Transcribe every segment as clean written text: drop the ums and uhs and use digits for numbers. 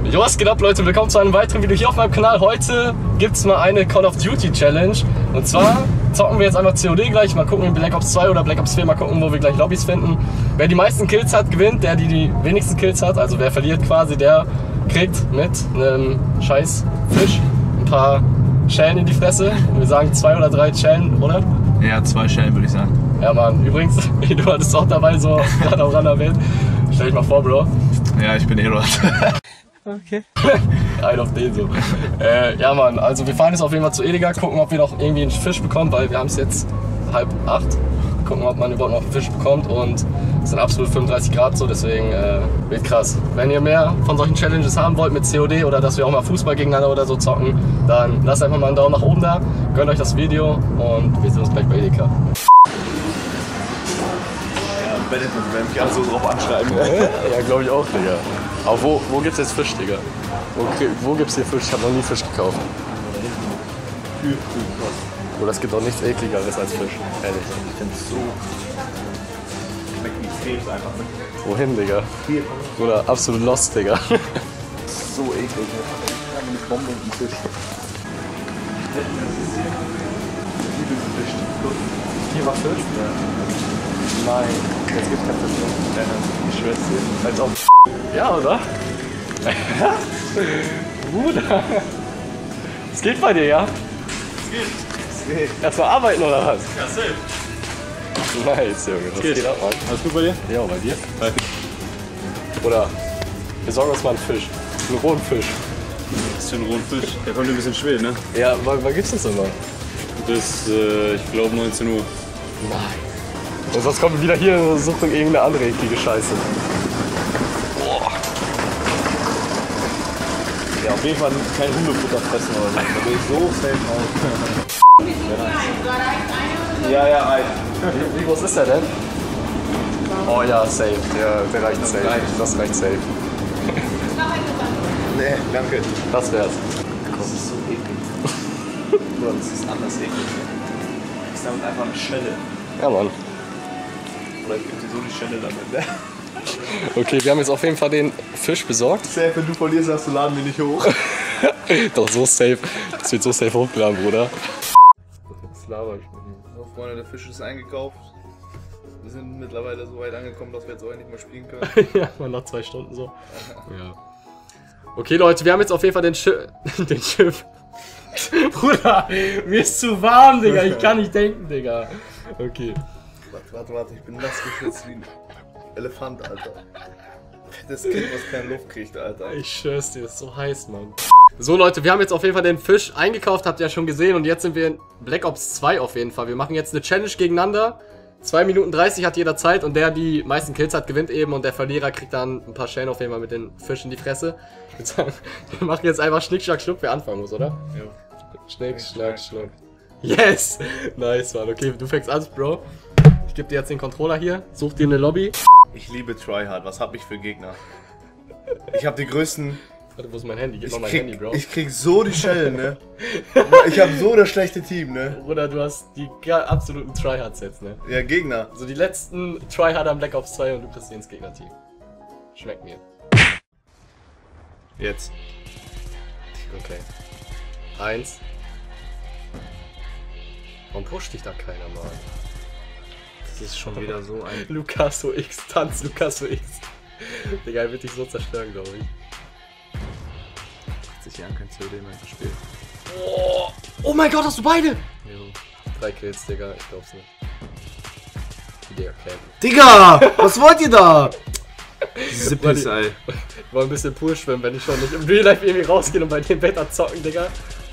Jo, was geht ab, Leute? Willkommen zu einem weiteren Video hier auf meinem Kanal. Heute gibt es mal eine Call of Duty Challenge. Und zwar zocken wir jetzt einfach COD gleich. Mal gucken, Black Ops 2 oder Black Ops 4. Mal gucken, wo wir gleich Lobbys finden. Wer die meisten Kills hat, gewinnt. Der, die wenigsten Kills hat, also wer verliert quasi, der kriegt mit einem scheiß Fisch ein paar Schellen in die Fresse. Und wir sagen 2 oder 3 Schellen, oder? Ja, 2 Schellen würde ich sagen. Ja, Mann. Übrigens, du hattest auch dabei, so gerade am Rand erwähnt. Stell dich mal vor, Bro. Ja, ich bin Erod. Okay. Ein auf den so. Ja, Mann, also wir fahren jetzt auf jeden Fall zu Edeka, gucken, ob wir noch irgendwie einen Fisch bekommen, weil wir haben es jetzt 7:30. Gucken, ob man überhaupt noch einen Fisch bekommt und es sind absolut 35 Grad so, deswegen wird krass. Wenn ihr mehr von solchen Challenges haben wollt mit COD oder dass wir auch mal Fußball gegeneinander oder so zocken, dann lasst einfach mal einen Daumen nach oben da, gönnt euch das Video und wir sehen uns gleich bei Edeka. Benetton, wenn mich alle so drauf anschreiben. Ja, glaube ich auch, Digga. Aber wo gibt's jetzt Fisch, Digga? Wo gibt's hier Fisch? Ich habe noch nie Fisch gekauft. Oder es gibt auch nichts ekligeres als Fisch, ehrlich. Ich finde es so... Schmeckt wie Krebs einfach, ne? Wohin, Digga? Hier. Oder absolut lost, Digga. So eklig, ne? Eine Bombe und ein Fisch. Hier war Fisch? Ja. Nein, jetzt gibt's kein Fisch mehr. Ich schwör's dir. Als ob. Ja, oder? Bruder. Es geht bei dir, ja? Es geht. Erstmal arbeiten oder was? Ja, safe. Nice, Junge. Das geht ab, Mann. Alles gut bei dir? Ja, bei dir? Bei. Oder wir sorgen uns mal einen Fisch. Einen rohen Fisch. Das ist für einen rohen Fisch. Der kommt ein bisschen spät, ne? Ja, wann gibt's das immer? Bis, ich glaube 19 Uhr. Nein. Und sonst kommen wir wieder hier und suchen irgendeine andere eklige Scheiße. Boah. Ja, auf jeden Fall kein Hundefutter fressen oder so. Da bin ich so safe aus. Ja, ein. Wie groß ist der denn? Oh ja, safe. Der reicht safe. Das reicht safe. Nee, danke. Das wär's. Das ist so eklig. Oder das ist anders eklig. Das ist damit einfach eine Schelle. Ja, Mann. Oder gibt dir so die Schelle damit, ne? Okay, wir haben jetzt auf jeden Fall den Fisch besorgt. Safe, wenn du verlierst, hast du laden wir nicht hoch. Doch so safe. Das wird so safe hochgeladen, Bruder. Was laber ich mit ihm? So, Freunde, der Fisch ist eingekauft. Wir sind mittlerweile so weit angekommen, dass wir jetzt auch nicht mehr spielen können. Ja, mal noch 2 Stunden so. Ja. Okay, Leute, wir haben jetzt auf jeden Fall den Schiff. Bruder, mir ist zu warm, Digga. Ich kann nicht denken, Digga. Okay. Warte, ich bin nass geschwitzt wie ein Elefant, Alter. Das Kind, was keine Luft kriegt, Alter. Ich schwör's dir, das ist so heiß, Mann. So, Leute, wir haben jetzt auf jeden Fall den Fisch eingekauft, habt ihr ja schon gesehen. Und jetzt sind wir in Black Ops 2 auf jeden Fall. Wir machen jetzt eine Challenge gegeneinander. 2 Minuten 30 hat jeder Zeit und der, die meisten Kills hat, gewinnt eben. Und der Verlierer kriegt dann ein paar Schellen auf jeden Fall mit den Fisch in die Fresse. Ich würde sagen, wir machen jetzt einfach Schnick, Schnack, Schnuck, wer anfangen muss, oder? Ja. Schnick, Schnack, Schnuck. Yes! Nice, Mann. Okay, du fängst an, Bro. Ich gebe dir jetzt den Controller hier. Such dir eine Lobby. Ich liebe Tryhard, was hab ich für Gegner? Ich hab die größten... Warte, wo ist mein Handy? Gib mal mein Handy, Bro. Ich krieg so die Schellen, ne? Ich hab so das schlechte Team, ne? Bruder, du hast die absoluten Tryhard-Sets, ne? Ja, Gegner. So die letzten Tryharder am Black Ops 2 und du kriegst ins Gegnerteam. Schmeckt mir. Jetzt. Okay. 1. Warum pusht dich da keiner, Mann? Das ist schon wieder so ein... Lucaso X, Tanz Lucaso X. Digga, er wird dich so zerstören, glaube ich. 80 Jahren kein COD mehr gespielt. Oh mein Gott, hast du beide? Jo. 3 Kills, Digga, ich glaub's nicht. Digga, okay. Digga! Was wollt ihr da? Sippis, ey. Wir wollen ein bisschen Pool schwimmen, wenn ich schon nicht im Real Life irgendwie rausgehe und bei dem Wetter zocken, Digga.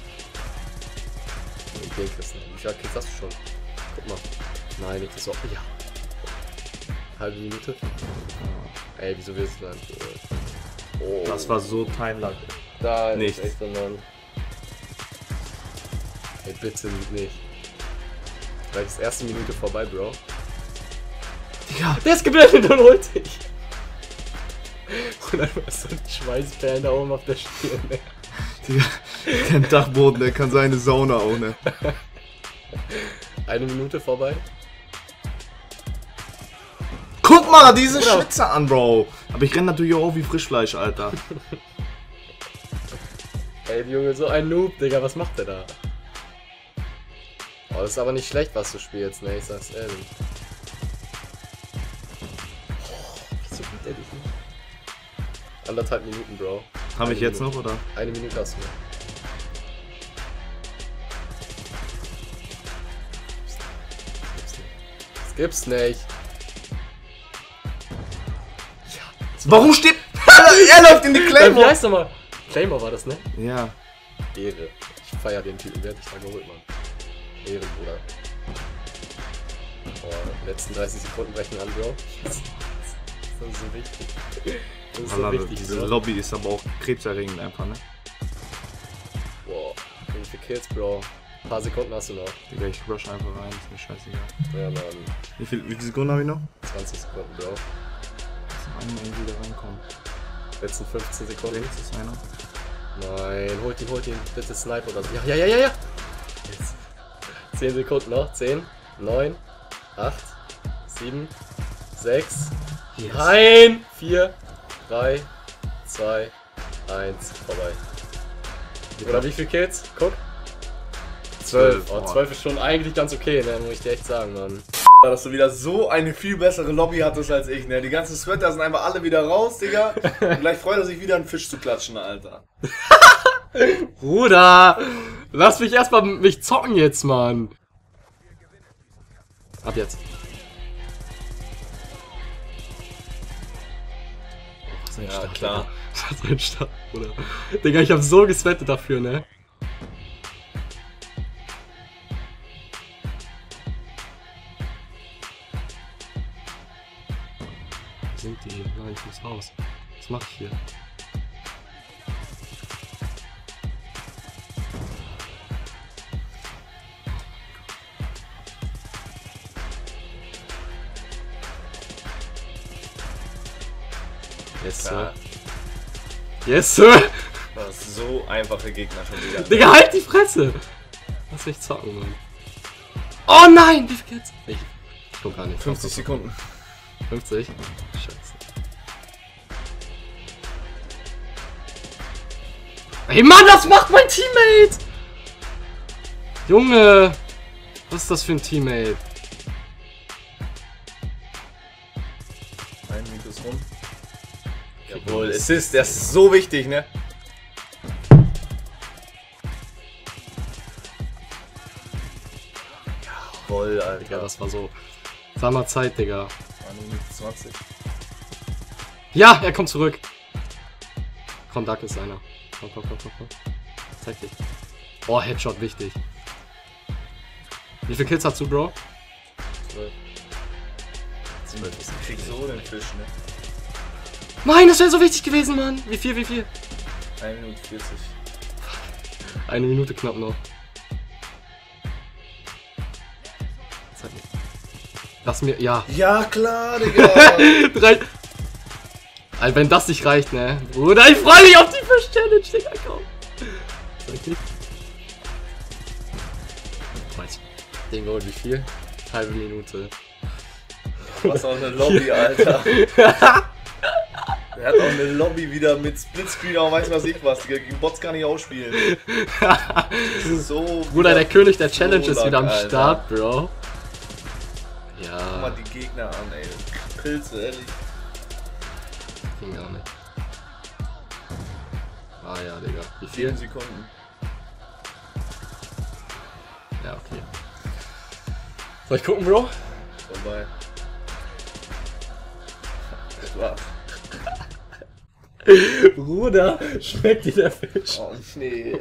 Den kriegst du nicht. Wie viele Kills hast du schon? Guck mal. Nein, nicht so. Ja. Halbe Minute. Ey, wieso willst du dann? Oh. Das war so timelang. Da nicht. Ist echt so, Mann. Ey, bitte nicht. Gleich ist erste Minute vorbei, Bro. Ja. Der ist geblendet und holt dich. Und dann hast du so einen Schweißperlen da oben auf der Stirn, ne? Digga, der Dachboden, der kann seine Sauna auch, ne? 1 Minute vorbei. Guck mal, diese Schlitze an, Bro. Aber ich renne natürlich auch wie Frischfleisch, Alter. Ey, Junge, so ein Noob, Digga, was macht der da? Oh, das ist aber nicht schlecht, was du spielst, ne, ich sag's ehrlich. Wieso gibt er dich nicht? 1,5 Minuten, Bro. Habe ich jetzt noch, oder? 1 Minute hast du noch. Das gibt's nicht. Ja. Warum steht... er läuft in die Wie Claymore! heißt nochmal? Claymore war das, ne? Ja. Ehre. Ich feier den Typen, wer hat dich da geholt, Mann. Ehre, Bruder. Oh, letzten 30 Sekunden brechen an, Bro. Das ist so wichtig. Das ist so wichtig. Diese Lobby ist aber auch krebserregend einfach, ne? Boah, wie viele Kills, Bro? Ein paar Sekunden hast du noch. Digga, ich rush einfach rein, ist mir scheißegal. Ja, Mann. Wie viele Sekunden habe ich noch? 20 Sekunden, Bro. Lass noch einmal irgendwie da reinkommen. Letzten 15 Sekunden. Links ist einer. Nein, holt ihn, bitte Sniper oder so. Ja. Yes. 10 Sekunden noch. 10, 9, 8, 7, 6, Yes. Nein! 4, 3, 2, 1, vorbei. Oder wie viele Kills? Guck. 12. Oh, 12 ist schon eigentlich ganz okay, ne? Muss ich dir echt sagen, Mann. Dass du wieder so eine viel bessere Lobby hattest als ich, ne? Die ganzen Sweater sind einfach alle wieder raus, Digga. Und gleich freut er sich wieder, einen Fisch zu klatschen, Alter. Bruder! Lass mich erstmal mich zocken jetzt, Mann. Ab jetzt. Ja, klar. Das ist ein Start, Bruder. Digga, ich hab so geswettet dafür, ne? Wo sind die? Nein, ich muss raus. Was mach ich hier? Yes, Sir. Yes, Sir! Das ist so einfache Gegner schon wieder. Digga, halt die Fresse! Lass mich zocken, Mann. Oh nein! Wie viel Kills? Ich guck gar nicht. 50 Sekunden. 50? Scheiße. Ey Mann, was macht mein Teammate? Junge! Was ist das für ein Teammate? Ein Minute ist rum. Jawohl, Assist, das ist so wichtig, ne? Jawohl, Alter. Digga, das war so. Sag mal Zeit, Digga. 1 Minute 20. Ja, er kommt zurück. Komm, Duck ist einer. Komm. Zeig dich. Oh, Headshot, wichtig. Wie viele Kills hast du, Bro? 12. Ich krieg so den Fisch, ne? Nein, das wäre so wichtig gewesen, Mann. Wie viel? 1 Minute 40. 1 Minute knapp noch. Zeig mich. Lass mir, ja. Ja, klar, Digga. 3. Alter, wenn das nicht reicht, ne? Bruder, ich freue mich auf die Fisch-Challenge, Digga, komm. Zeig dich. Weiß. Den geholt, wie viel? Halbe Minute. Was auch eine Lobby, Alter. Der hat auch eine Lobby wieder mit Splitscreen, auch weiß was ich was. Die Bots kann ich ausspielen. Das ist so. Bruder, der König der Challenge so ist wieder am Alter. Start, Bro. Guck Ja. mal die Gegner an, ey. Pilze, ehrlich. Ging gar nicht. Ah ja, Digga. Wie 10 viel? Sekunden. Ja, okay. Soll ich gucken, Bro? Vorbei. Das war's. Bruder, schmeckt dir der Fisch? Oh nee.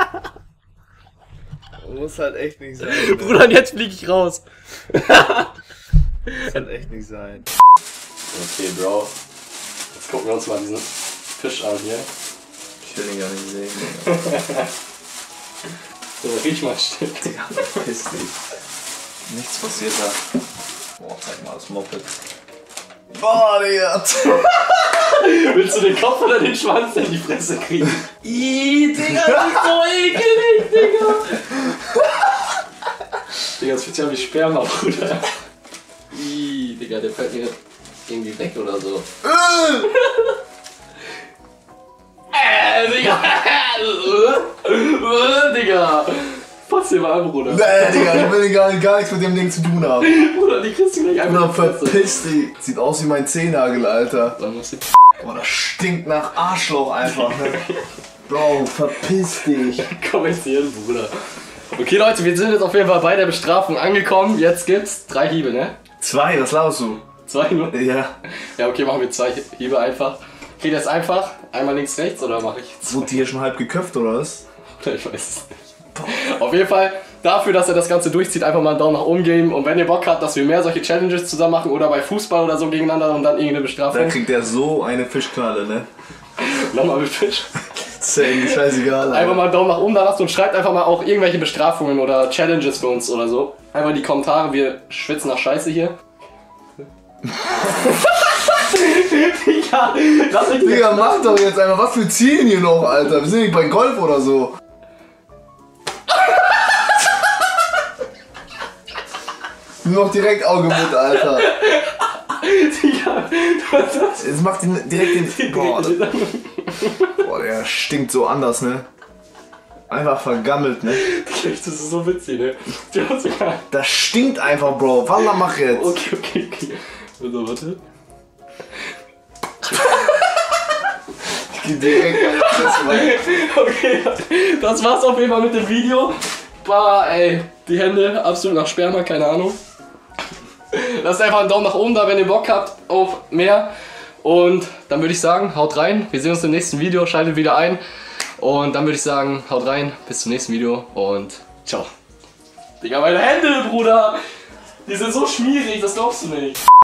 Muss halt echt nicht sein. Ne? Bruder, und jetzt fliege ich raus. Muss halt echt nicht sein. Okay, Bro. Jetzt gucken wir uns mal diesen Fisch an hier. Ich will ihn gar nicht sehen. So, riech mal still. Ja, verpiss dich. Nichts passiert da. Boah, zeig mal das Moped. Boah, Digga. Willst du den Kopf oder den Schwanz in die Fresse kriegen? Ihhh, Digga, das ist so ekelig, Digga. Digga, das fühlt sich an wie Sperma, Bruder. Ihhh, Digga, der fällt mir irgendwie weg oder so. Digga. Digga. Fass dir mal an, Bruder. Nee, Digga, ich will gar nichts mit dem Ding zu tun haben. Bruder, die kriegst du gleich einfach. Bruder, verpiss dich. Sieht aus wie mein Zehennagel, Alter. Dann musst du. Boah, das stinkt nach Arschloch einfach, ne? Bro, verpiss dich. Komm jetzt hier hin, Bruder. Okay, Leute, wir sind jetzt auf jeden Fall bei der Bestrafung angekommen. Jetzt gibt's 3 Hiebe, ne? 2, was laufst du? 2 nur? Ja. Ja, okay, machen wir 2 Hiebe einfach. Geht das einfach? Einmal links, rechts oder mache ich jetzt? Wurde die hier schon halb geköpft oder was? Ich weiß es nicht. Auf jeden Fall dafür, dass er das Ganze durchzieht, einfach mal einen Daumen nach oben geben. Und wenn ihr Bock habt, dass wir mehr solche Challenges zusammen machen oder bei Fußball oder so gegeneinander und dann irgendeine Bestrafung. Dann kriegt der so eine Fischknalle, ne? Nochmal mit Fisch. Same, scheißegal. Alter. Einfach mal einen Daumen nach oben da lassen und schreibt einfach mal auch irgendwelche Bestrafungen oder Challenges für uns oder so. Einfach in die Kommentare, wir schwitzen nach Scheiße hier. Digga, mach doch jetzt einfach, was für Zielen hier noch, Alter? Wir sind nicht bei Golf oder so. Nur noch direkt Auge mit, Alter. Digga, Jetzt macht ihn direkt den... Boah, der stinkt so anders, ne? Einfach vergammelt, ne? Das ist so witzig, ne? Das stinkt einfach, Bro. Wallah, mach jetzt. Okay. Also, warte. Ich geh direkt Okay, das war's auf jeden Fall mit dem Video. Bah, ey, die Hände absolut nach Sperma, keine Ahnung. Lasst einfach einen Daumen nach oben da, wenn ihr Bock habt auf mehr. Und dann würde ich sagen, haut rein. Wir sehen uns im nächsten Video, schaltet wieder ein. Und dann würde ich sagen, haut rein, bis zum nächsten Video und ciao. Digga, meine Hände, Bruder, die sind so schmierig, das glaubst du nicht.